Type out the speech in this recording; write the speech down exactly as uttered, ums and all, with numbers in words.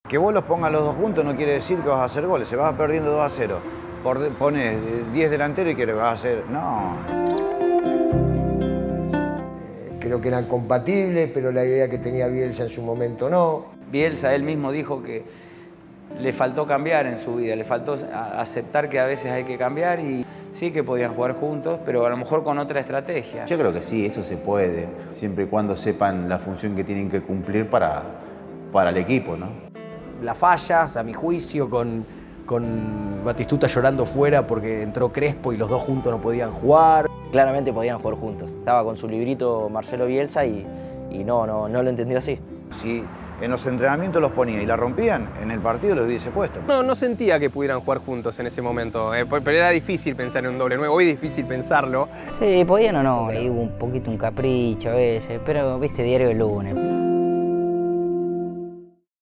Que vos los pongas los dos juntos no quiere decir que vas a hacer goles, se vas perdiendo dos a cero. Pones diez delanteros y que vas a hacer... No. Creo que eran compatibles, pero la idea que tenía Bielsa en su momento no. Bielsa él mismo dijo que le faltó cambiar en su vida, le faltó aceptar que a veces hay que cambiar y sí que podían jugar juntos, pero a lo mejor con otra estrategia. Yo creo que sí, eso se puede, siempre y cuando sepan la función que tienen que cumplir para, para el equipo, ¿no? Las fallas, a mi juicio, con, con Batistuta llorando fuera porque entró Crespo y los dos juntos no podían jugar. Claramente podían jugar juntos. Estaba con su librito Marcelo Bielsa y, y no, no, no lo entendió así. Si en los entrenamientos los ponía y la rompían, en el partido los hubiese puesto. No, no sentía que pudieran jugar juntos en ese momento, eh, pero era difícil pensar en un doble nueve, hoy es difícil pensarlo. Sí, podían o no, ahí hubo un poquito un capricho a veces, pero viste, diario el lunes.